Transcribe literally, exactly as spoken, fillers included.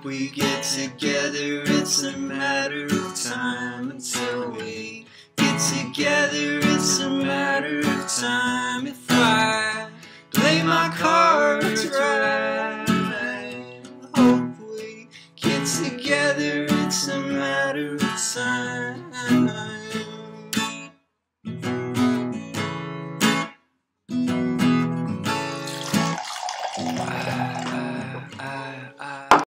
we get together. It's a matter of time until we get together. It's a matter of time. If